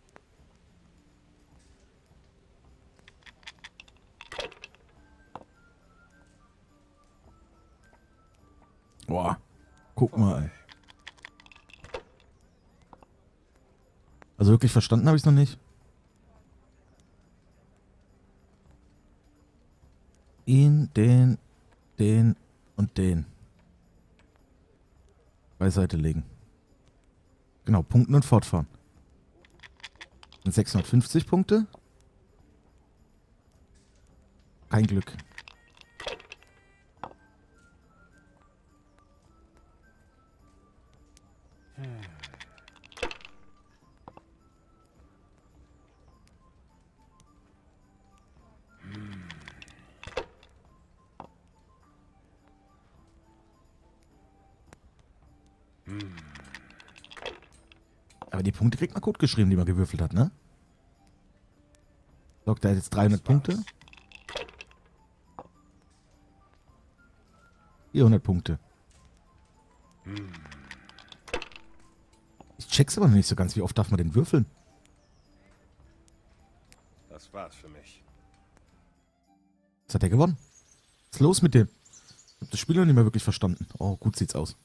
Boah, guck mal. Also wirklich verstanden habe ich es noch nicht. Ihn, den, den und den. Beiseite legen. Genau, punkten und fortfahren. Und sechshundertfünfzig Punkte. Kein Glück. Aber die Punkte kriegt man gut geschrieben, die man gewürfelt hat, ne? Doktor hat jetzt dreihundert Punkte. vierhundert Punkte. Ich check's aber noch nicht so ganz. Wie oft darf man denn würfeln? Das war's für mich. Was hat er gewonnen? Was ist los mit dem? Ich hab das Spiel noch nicht mehr wirklich verstanden. Oh, gut sieht's aus.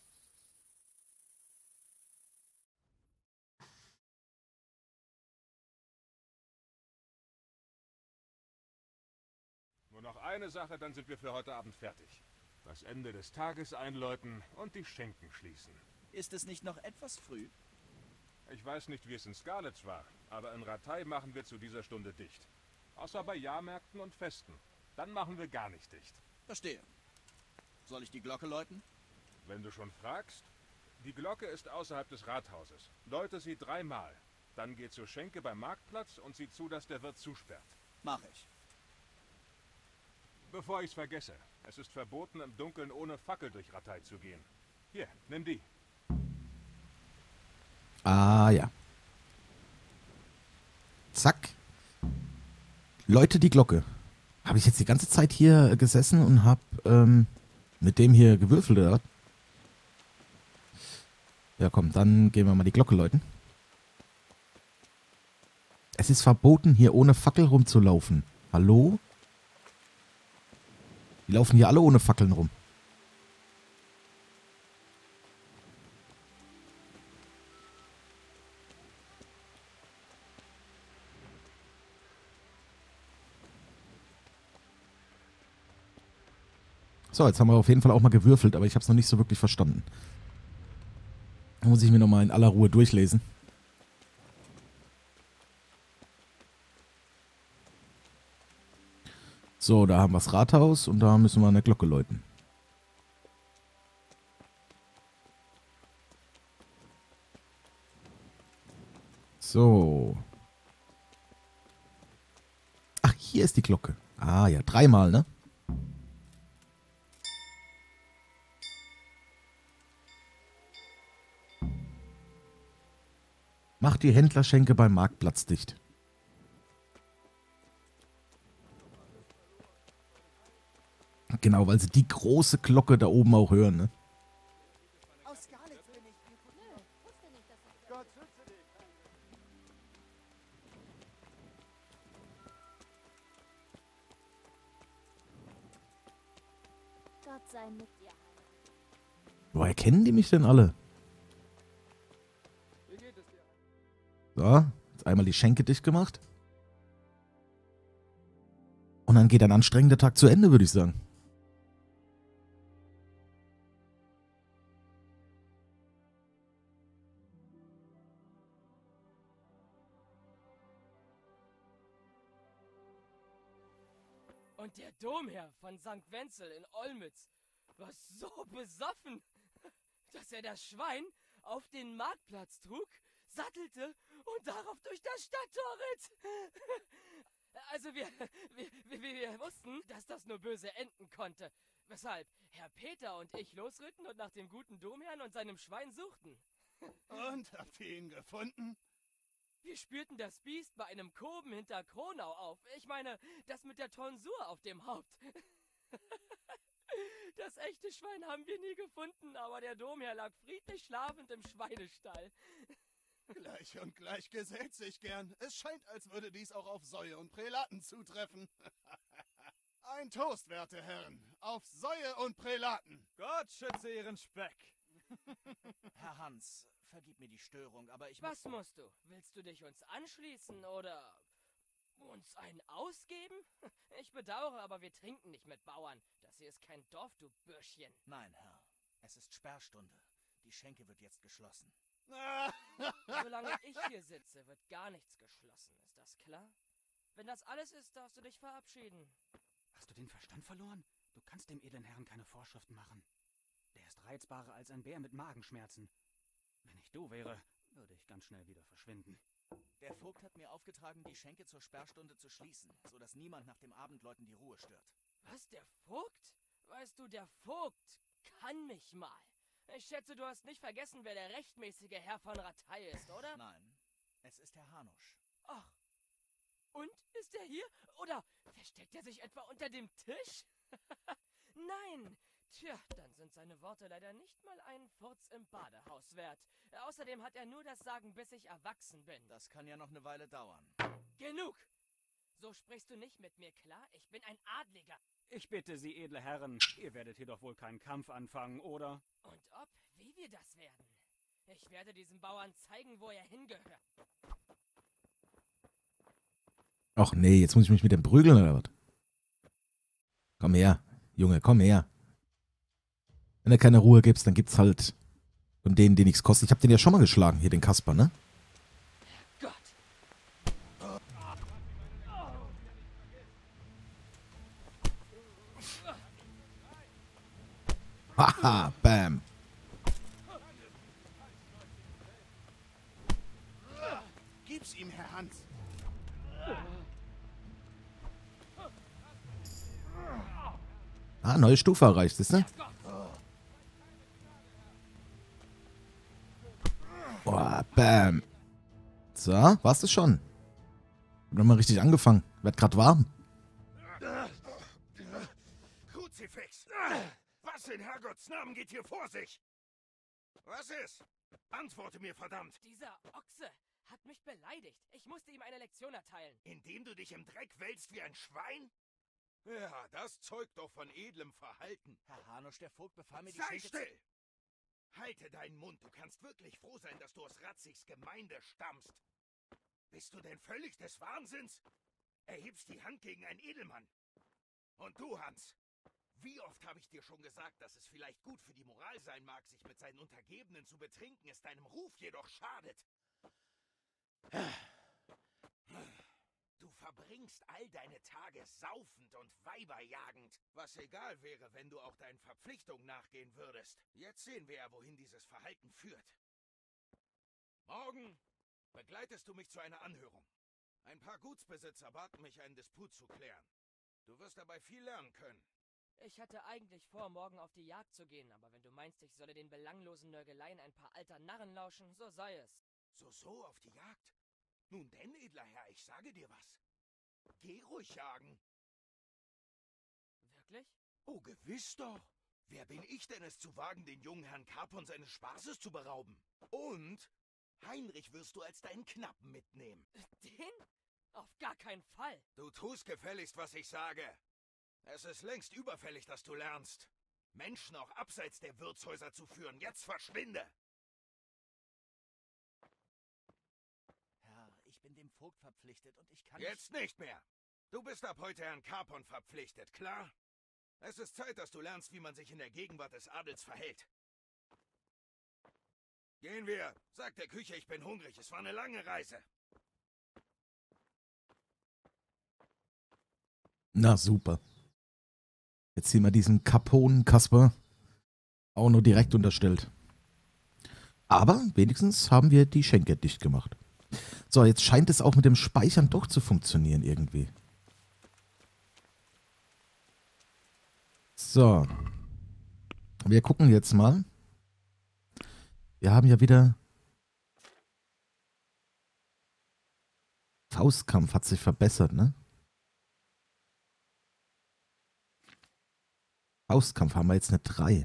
Nur noch eine Sache, dann sind wir für heute Abend fertig. Das Ende des Tages einläuten und die Schenken schließen. Ist es nicht noch etwas früh? Ich weiß nicht, wie es in Scarlets war, aber in Rattay machen wir zu dieser Stunde dicht. Außer bei Jahrmärkten und Festen. Dann machen wir gar nicht dicht. Verstehe. Soll ich die Glocke läuten? Wenn du schon fragst. Die Glocke ist außerhalb des Rathauses. Läute sie dreimal. Dann geh zur Schenke beim Marktplatz und sieh zu, dass der Wirt zusperrt. Mach ich. Bevor ich's vergesse. Es ist verboten, im Dunkeln ohne Fackel durch Rattay zu gehen. Hier, nimm die. Ah, ja. Zack. Läute die Glocke. Habe ich jetzt die ganze Zeit hier gesessen und habe ähm, mit dem hier gewürfelt, oder was? Ja, komm, dann gehen wir mal die Glocke läuten. Es ist verboten, hier ohne Fackel rumzulaufen. Hallo? Die laufen hier alle ohne Fackeln rum. So, jetzt haben wir auf jeden Fall auch mal gewürfelt, aber ich habe es noch nicht so wirklich verstanden. Da muss ich mir nochmal in aller Ruhe durchlesen. So, da haben wir das Rathaus und da müssen wir eine Glocke läuten. So. Ach, hier ist die Glocke. Ah ja, dreimal, ne? Macht die Händlerschenke beim Marktplatz dicht. Genau, weil sie die große Glocke da oben auch hören, ne? Aus Scarlets bin ich. Nö, wusste nicht, dass er... Gott schütze dich. Gott sei mit dir. Woher kennen die mich denn alle? So, jetzt einmal die Schenke dicht gemacht. Und dann geht ein anstrengender Tag zu Ende, würde ich sagen. Und der Domherr von Sankt Wenzel in Olmütz war so besoffen, dass er das Schwein auf den Marktplatz trug, sattelte und darauf durch das Stadttor ritt. Also wir, wir, wir, wir wussten, dass das nur böse enden konnte, weshalb Herr Peter und ich losritten und nach dem guten Domherrn und seinem Schwein suchten. Und, habt ihr ihn gefunden? Wir spürten das Biest bei einem Koben hinter Kronau auf. Ich meine, das mit der Tonsur auf dem Haupt. Das echte Schwein haben wir nie gefunden, aber der Domherr lag friedlich schlafend im Schweinestall. Gleich und gleich gesellt sich gern. Es scheint, als würde dies auch auf Säue und Prälaten zutreffen. Ein Toast, werte Herren, auf Säue und Prälaten. Gott schütze ihren Speck. Herr Hans, vergib mir die Störung, aber ich... Was musst du? Willst du dich uns anschließen oder uns einen ausgeben? Ich bedauere, aber wir trinken nicht mit Bauern. Das hier ist kein Dorf, du Bürschchen. Nein, Herr. Es ist Sperrstunde. Die Schenke wird jetzt geschlossen. Solange ich hier sitze, wird gar nichts geschlossen. Ist das klar? Wenn das alles ist, darfst du dich verabschieden. Hast du den Verstand verloren? Du kannst dem edlen Herrn keine Vorschriften machen. Der ist reizbarer als ein Bär mit Magenschmerzen. Wenn ich du wäre, würde ich ganz schnell wieder verschwinden. Der Vogt hat mir aufgetragen, die Schenke zur Sperrstunde zu schließen, sodass niemand nach dem Abendläuten die Ruhe stört. Was, der Vogt? Weißt du, der Vogt kann mich mal. Ich schätze, du hast nicht vergessen, wer der rechtmäßige Herr von Rattay ist, oder? Nein, es ist Herr Hanusch. Ach, und? Ist er hier? Oder versteckt er sich etwa unter dem Tisch? Nein! Tja, dann sind seine Worte leider nicht mal einen Furz im Badehaus wert. Außerdem hat er nur das Sagen, bis ich erwachsen bin. Das kann ja noch eine Weile dauern. Genug! So sprichst du nicht mit mir, klar? Ich bin ein Adliger. Ich bitte Sie, edle Herren, ihr werdet hier doch wohl keinen Kampf anfangen, oder? Und ob, wie wir das werden? Ich werde diesem Bauern zeigen, wo er hingehört. Ach nee, jetzt muss ich mich mit dem prügeln oder was? Komm her, Junge, komm her. Wenn du keine Ruhe gibst, dann gibt's halt Von denen, die nichts kosten. Ich habe den ja schon mal geschlagen, hier den Kasper, ne? Gott. Haha, bam. Gib's ihm, Herr Hans. Ah, neue Stufe erreicht, ist ne? Boah, bam. So, war's das schon? Hab noch mal richtig angefangen. Werd grad warm. Kruzifix! Was in Herrgotts Namen geht hier vor sich? Was ist? Antworte mir, verdammt! Dieser Ochse hat mich beleidigt. Ich musste ihm eine Lektion erteilen. Indem du dich im Dreck wälzt wie ein Schwein? Ja, das zeugt doch von edlem Verhalten. Herr Hanusch, der Vogt befahl mir die Sei Schenke still! Halte deinen Mund. Du kannst wirklich froh sein, dass du aus Ratzigs Gemeinde stammst. Bist du denn völlig des Wahnsinns? Erhebst die Hand gegen einen Edelmann. Und du, Hans, wie oft habe ich dir schon gesagt, dass es vielleicht gut für die Moral sein mag, sich mit seinen Untergebenen zu betrinken, es deinem Ruf jedoch schadet. Du verbringst all deine Tage saufend und weiberjagend, was egal wäre, wenn du auch deinen Verpflichtungen nachgehen würdest. Jetzt sehen wir ja, wohin dieses Verhalten führt. Morgen begleitest du mich zu einer Anhörung. Ein paar Gutsbesitzer baten mich, einen Disput zu klären. Du wirst dabei viel lernen können. Ich hatte eigentlich vor, morgen auf die Jagd zu gehen, aber wenn du meinst, ich solle den belanglosen Nörgeleien ein paar alter Narren lauschen, so sei es. So, so, auf die Jagd? Nun denn, edler Herr, ich sage dir was. Geh ruhig jagen. Wirklich? Oh, gewiss doch. Wer bin ich denn, es zu wagen, den jungen Herrn Capon seines Spaßes zu berauben? Und Heinrich wirst du als deinen Knappen mitnehmen. Den? Auf gar keinen Fall. Du tust gefälligst, was ich sage. Es ist längst überfällig, dass du lernst, Menschen auch abseits der Wirtshäuser zu führen. Jetzt verschwinde! Herr, ich bin dem Vogt verpflichtet und ich kann Jetzt nicht mehr! Du bist ab heute Herrn Capon verpflichtet, klar? Es ist Zeit, dass du lernst, wie man sich in der Gegenwart des Adels verhält. Gehen wir! Sag der Küche, ich bin hungrig. Es war eine lange Reise. Na, super. Jetzt sehen wir diesen Capon-Kasper auch nur direkt unterstellt. Aber wenigstens haben wir die Schenke dicht gemacht. So, jetzt scheint es auch mit dem Speichern doch zu funktionieren irgendwie. So. Wir gucken jetzt mal. Wir haben ja wieder... Faustkampf hat sich verbessert, ne? Faustkampf haben wir jetzt eine drei.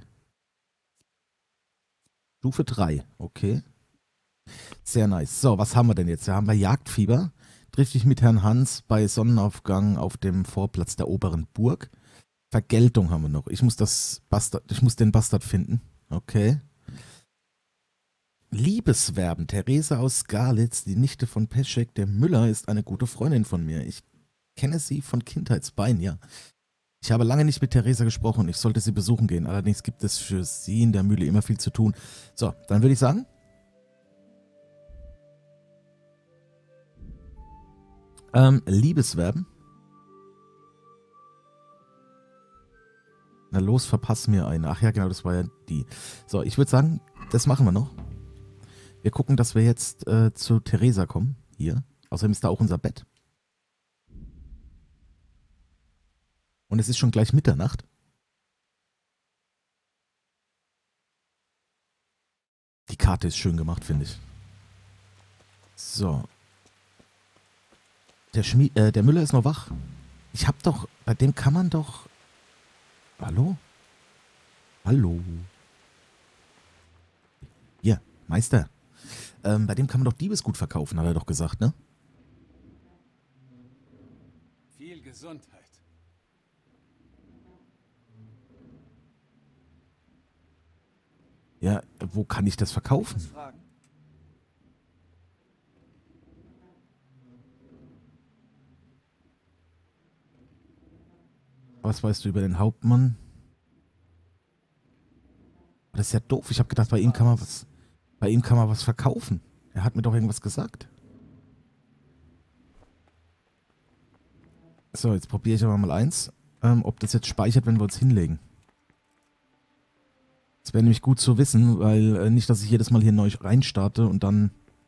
Stufe drei, okay. Sehr nice. So, was haben wir denn jetzt? Da haben wir Jagdfieber. Triff dich mit Herrn Hans bei Sonnenaufgang auf dem Vorplatz der oberen Burg. Vergeltung haben wir noch. Ich muss das Bastard, ich muss den Bastard finden. Okay. Liebesverben. Therese aus Skalitz, die Nichte von Peschek, der Müller, ist eine gute Freundin von mir. Ich kenne sie von Kindheitsbeinen, ja. Ich habe lange nicht mit Theresa gesprochen. Ich sollte sie besuchen gehen. Allerdings gibt es für sie in der Mühle immer viel zu tun. So, dann würde ich sagen... Ähm, Liebesverben. Na los, verpass mir eine. Ach ja, genau, das war ja die. So, ich würde sagen, das machen wir noch. Wir gucken, dass wir jetzt äh, zu Theresa kommen. Hier. Außerdem ist da auch unser Bett. Und es ist schon gleich Mitternacht. Die Karte ist schön gemacht, finde ich. So. Der, Schmied, äh, der Müller ist noch wach. Ich hab doch, bei dem kann man doch... Hallo? Hallo? Ja, Meister. Ähm, bei dem kann man doch Diebesgut verkaufen, hat er doch gesagt, ne? Viel Gesundheit. Ja, wo kann ich das verkaufen? Was weißt du über den Hauptmann? Das ist ja doof. Ich habe gedacht, bei ihm kann man was... Bei ihm kann man was verkaufen. Er hat mir doch irgendwas gesagt. So, jetzt probiere ich aber mal eins. Ähm, ob das jetzt speichert, wenn wir uns hinlegen. Das wäre nämlich gut zu wissen, weil äh, nicht, dass ich jedes Mal hier neu reinstarte und dann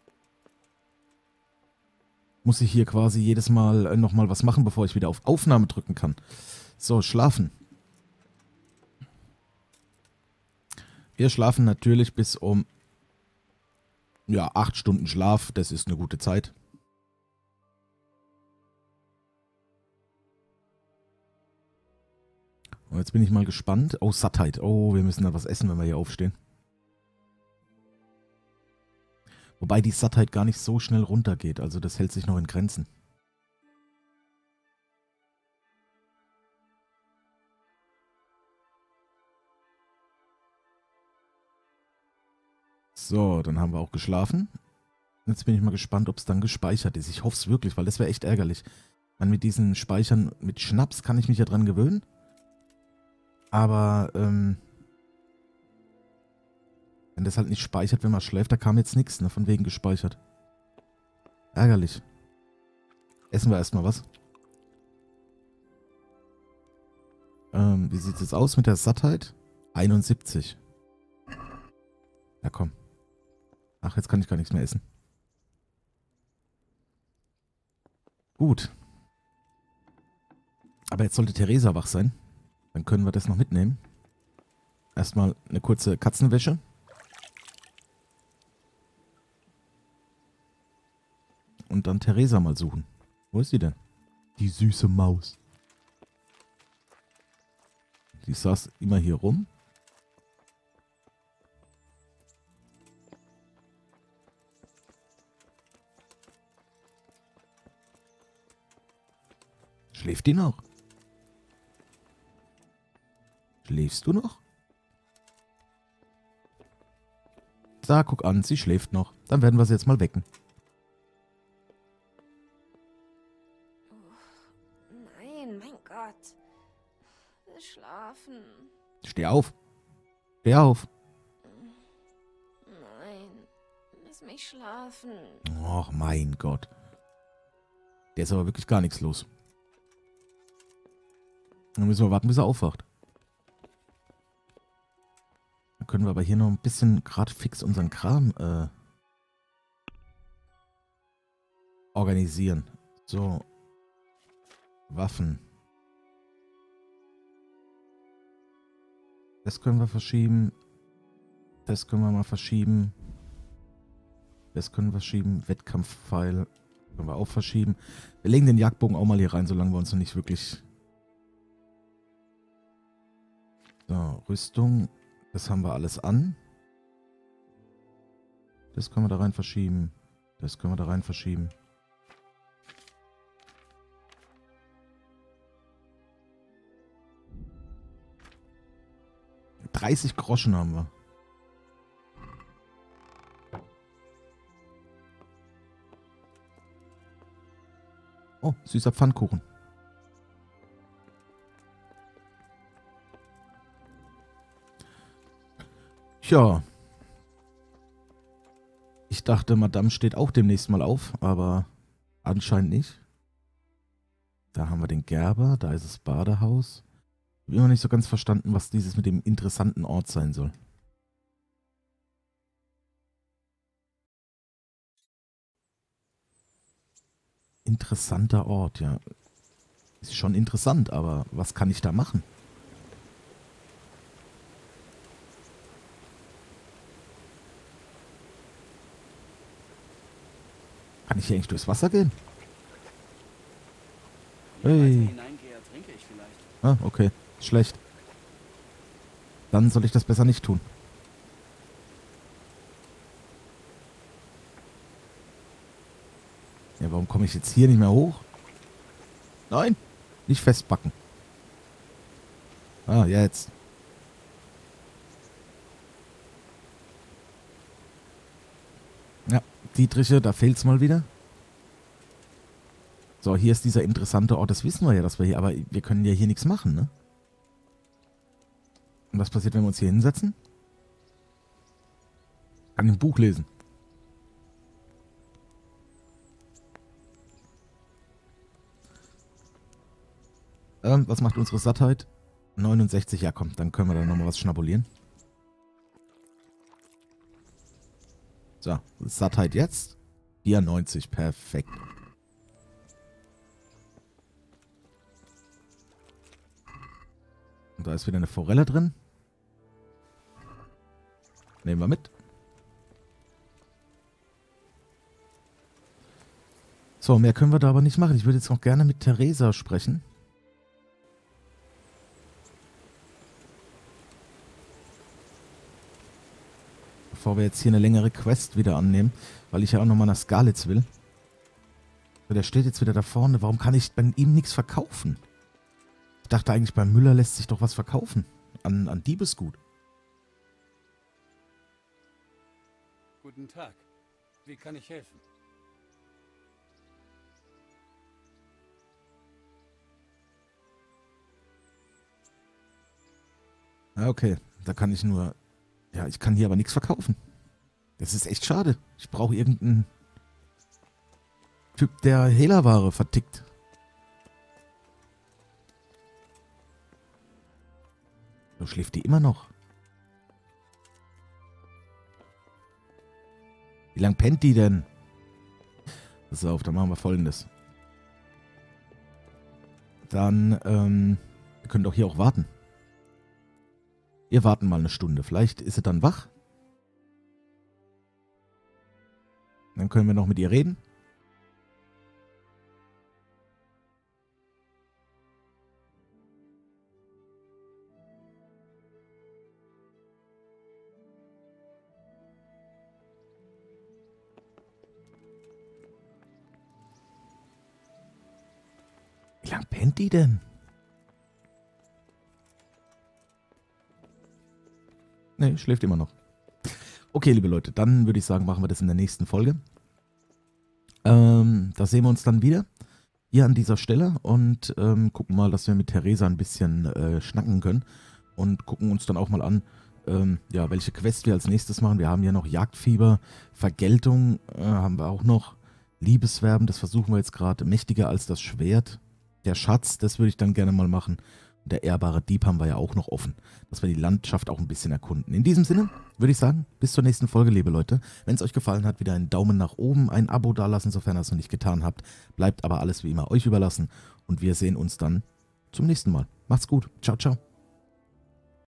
muss ich hier quasi jedes Mal äh, nochmal was machen, bevor ich wieder auf Aufnahme drücken kann. So, schlafen. Wir schlafen natürlich bis um ja, acht Stunden Schlaf. Das ist eine gute Zeit. Und jetzt bin ich mal gespannt. Oh, Sattheit. Oh, wir müssen da was essen, wenn wir hier aufstehen. Wobei die Sattheit gar nicht so schnell runtergeht. Also das hält sich noch in Grenzen. So, dann haben wir auch geschlafen. Jetzt bin ich mal gespannt, ob es dann gespeichert ist. Ich hoffe es wirklich, weil das wäre echt ärgerlich. Man, mit diesen Speichern mit Schnaps kann ich mich ja dran gewöhnen. Aber, ähm, wenn das halt nicht speichert, wenn man schläft, da kam jetzt nichts, ne, von wegen gespeichert. Ärgerlich. Essen wir erstmal was. Ähm, wie sieht es jetzt aus mit der Sattheit? einundsiebzig. Ja, komm. Ach, jetzt kann ich gar nichts mehr essen. Gut. Aber jetzt sollte Theresa wach sein. Dann können wir das noch mitnehmen. Erstmal eine kurze Katzenwäsche. Und dann Theresa mal suchen. Wo ist sie denn? Die süße Maus. Die saß immer hier rum. Schläft die noch? Schläfst du noch? Da, guck an, sie schläft noch. Dann werden wir sie jetzt mal wecken. Oh, nein, mein Gott. Wir schlafen. Steh auf. Steh auf. Nein, lass mich schlafen. Och, mein Gott. Der ist aber wirklich gar nichts los. Dann müssen wir warten, bis er aufwacht. Dann können wir aber hier noch ein bisschen gerade fix unseren Kram äh, organisieren. So. Waffen. Das können wir verschieben. Das können wir mal verschieben. Das können wir verschieben. Wettkampfpfeil können wir auch verschieben. Wir legen den Jagdbogen auch mal hier rein, solange wir uns noch nicht wirklich... So, Rüstung. Das haben wir alles an. Das können wir da rein verschieben. Das können wir da rein verschieben. dreißig Groschen haben wir. Oh, süßer Pfannkuchen. Tja. Ich dachte, Madame steht auch demnächst mal auf, aber anscheinend nicht. Da haben wir den Gerber, da ist das Badehaus. Ich habe immer nicht so ganz verstanden, was dieses mit dem interessanten Ort sein soll. Interessanter Ort, ja. Ist schon interessant, aber was kann ich da machen? Kann ich hier eigentlich durchs Wasser gehen? Hey. Ah, okay. Schlecht. Dann soll ich das besser nicht tun. Ja, warum komme ich jetzt hier nicht mehr hoch? Nein, nicht festbacken. Ah, jetzt. Ja, Dietriche, da fehlt's mal wieder. So, hier ist dieser interessante Ort, das wissen wir ja, dass wir hier, aber wir können ja hier nichts machen, ne? Und was passiert, wenn wir uns hier hinsetzen? Kann ein Buch lesen. Ähm, was macht unsere Sattheit? neunundsechzig, ja komm, dann können wir da nochmal was schnabulieren. So, Sattheit jetzt. vierundneunzig, perfekt. Und da ist wieder eine Forelle drin. Nehmen wir mit. So, mehr können wir da aber nicht machen. Ich würde jetzt noch gerne mit Theresa sprechen. Bevor wir jetzt hier eine längere Quest wieder annehmen, weil ich ja auch nochmal nach Skalitz will. Der steht jetzt wieder da vorne. Warum kann ich bei ihm nichts verkaufen? Ich dachte eigentlich, beim Müller lässt sich doch was verkaufen. An, an Diebesgut. Guten Tag. Wie kann ich helfen? Okay, da kann ich nur... Ja, ich kann hier aber nichts verkaufen. Das ist echt schade. Ich brauche irgendeinen Typ, der Hehlerware vertickt. So schläft die immer noch. Wie lang pennt die denn? Pass auf, dann machen wir Folgendes. Dann, ähm, ihr könnt auch hier auch warten. Wir warten mal eine Stunde. Vielleicht ist sie dann wach. Dann können wir noch mit ihr reden. Wie lang pennt die denn? Ne, schläft immer noch. Okay, liebe Leute, dann würde ich sagen, machen wir das in der nächsten Folge. Ähm, da sehen wir uns dann wieder. Hier an dieser Stelle und ähm, gucken mal, dass wir mit Theresa ein bisschen äh, schnacken können. Und gucken uns dann auch mal an, ähm, ja, welche Quest wir als nächstes machen. Wir haben ja noch Jagdfieber, Vergeltung äh, haben wir auch noch. Liebesverben, das versuchen wir jetzt gerade. Mächtiger als das Schwert. Der Schatz, das würde ich dann gerne mal machen. Der ehrbare Dieb haben wir ja auch noch offen, dass wir die Landschaft auch ein bisschen erkunden. In diesem Sinne würde ich sagen, bis zur nächsten Folge, liebe Leute. Wenn es euch gefallen hat, wieder einen Daumen nach oben, ein Abo dalassen, sofern ihr es noch nicht getan habt. Bleibt aber alles wie immer euch überlassen und wir sehen uns dann zum nächsten Mal. Macht's gut. Ciao, ciao.